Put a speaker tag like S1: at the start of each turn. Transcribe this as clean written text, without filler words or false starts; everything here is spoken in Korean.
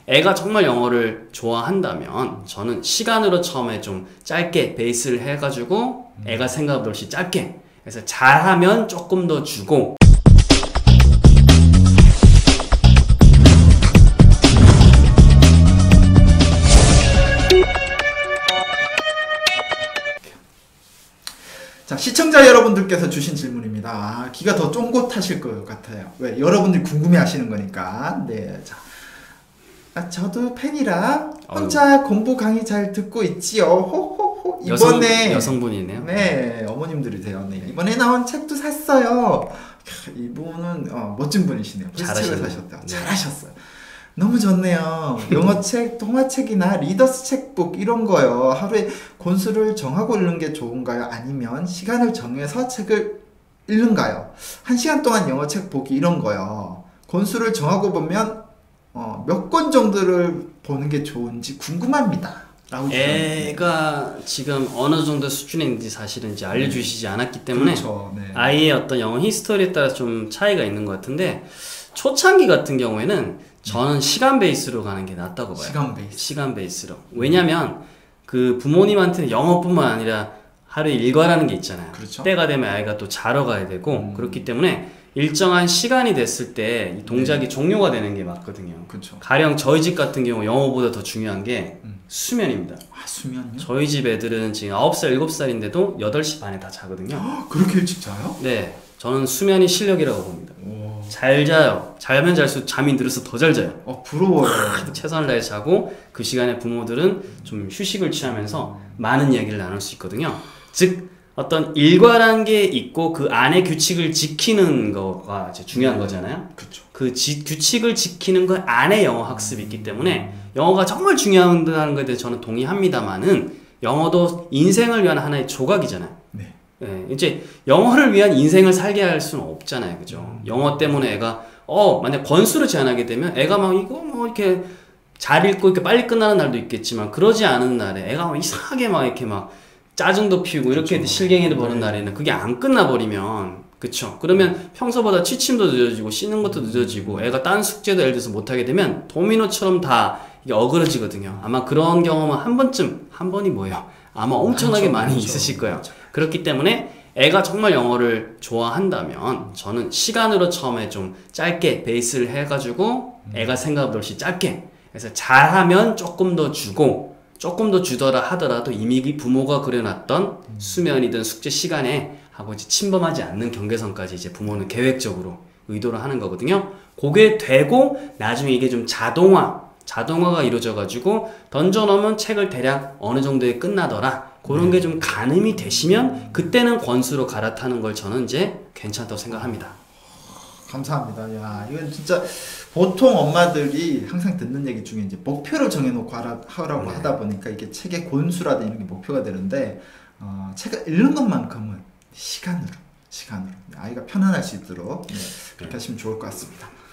S1: 애가 정말 영어를 좋아한다면 저는 시간으로 처음에 좀 짧게 베이스를 해가지고 애가 생각보다 훨씬 짧게, 그래서 잘하면 조금 더 주고.
S2: 자, 시청자 여러분들께서 주신 질문입니다. 귀가 더 쫑긋하실 것 같아요. 왜? 여러분들이 궁금해 하시는 거니까. 네. 자, 저도 팬이라 혼자 공부 강의 잘 듣고 있지요. 호호호. 이번에
S1: 여성분이네요.
S2: 네, 어머님들이세요. 네. 이번에 나온 책도 샀어요. 이분은 멋진 분이시네요. 책을 사셨다.
S1: 네.
S2: 잘하셨어요. 너무 좋네요. 영어책, 동화책이나 리더스 책북 이런 거요. 하루에 권수를 정하고 읽는 게 좋은가요? 아니면 시간을 정해서 책을 읽는가요? 1시간 동안 영어책 보기 이런 거요. 권수를 정하고 보면 몇 권 정도를 보는 게 좋은지 궁금합니다.
S1: 애가 지금 어느 정도 수준인지 사실은 이제 알려주시지 않았기 때문에
S2: 그렇죠. 네.
S1: 아이의 어떤 영어 히스토리에 따라 좀 차이가 있는 것 같은데, 초창기 같은 경우에는 저는 시간 베이스로 가는 게 낫다고 봐요. 시간 베이스로. 왜냐면 그 부모님한테는 영어뿐만 아니라 하루에 일과라는 게 있잖아요.
S2: 그렇죠.
S1: 때가 되면 아이가 또 자러 가야 되고 그렇기 때문에 일정한 시간이 됐을 때 이 동작이 종료가 되는 게 맞거든요.
S2: 그렇죠.
S1: 가령 저희 집 같은 경우 영어보다 더 중요한 게 수면입니다.
S2: 수면요?
S1: 저희 집 애들은 지금 9살, 7살인데도 8시 반에 다 자거든요.
S2: 그렇게 일찍 자요?
S1: 네. 저는 수면이 실력이라고 봅니다. 잘 자요. 자면 잘수록 잠이 늘어서 더 잘 자요.
S2: 부러워요.
S1: 최선을 다해 자고 그 시간에 부모들은 좀 휴식을 취하면서 많은 이야기를 나눌 수 있거든요. 즉 어떤 일과라는 게 있고 그 안에 규칙을 지키는 거가 이제 중요한 거잖아요.
S2: 그렇죠.
S1: 그 규칙을 지키는 것 안에 영어 학습이 있기 때문에 영어가 정말 중요하다는 것에 대해 저는 동의합니다만은 영어도 인생을 위한 하나의 조각이잖아요.
S2: 네.
S1: 네, 이제 영어를 위한 인생을 살게 할 수는 없잖아요. 그죠? 영어 때문에 애가 만약 권수를 제한하게 되면 애가 막 이거 뭐 이렇게 잘 읽고 이렇게 빨리 끝나는 날도 있겠지만, 그러지 않은 날에 애가 막 이상하게 막 이렇게 막 짜증도 피우고 이렇게 그렇죠. 실갱이를 버는 날에는 그게 안 끝나버리면, 그쵸? 그러면 평소보다 취침도 늦어지고 씻는 것도 늦어지고 애가 딴 숙제도 예를 들어서 못하게 되면 도미노처럼 다 이게 어그러지거든요. 아마 그런 경험은 한 번이 뭐예요? 아마 엄청나게 많이 있으실 거예요. 그렇기 때문에 애가 정말 영어를 좋아한다면 저는 시간으로 처음에 좀 짧게 베이스를 해가지고 애가 생각보다 훨씬 짧게, 그래서 잘하면 조금 더 주고, 조금 더 주더라 하더라도 이미 부모가 그려놨던 수면이든 숙제 시간에 하고 이제 침범하지 않는 경계선까지 이제 부모는 계획적으로 의도를 하는 거거든요. 그게 되고 나중에 이게 좀 자동화가 이루어져가지고 던져놓으면 책을 대략 어느 정도에 끝나더라, 그런 게 좀 가늠이 되시면 그때는 권수로 갈아타는 걸 저는 이제 괜찮다고 생각합니다.
S2: 감사합니다. 야, 이건 진짜 보통 엄마들이 항상 듣는 얘기 중에 이제 목표를 정해놓고 하라고 하다 보니까 이게 책의 권수라든지 이런 게 목표가 되는데, 책을 읽는 것만큼은 시간으로 아이가 편안할 수 있도록 그렇게 하시면 좋을 것 같습니다.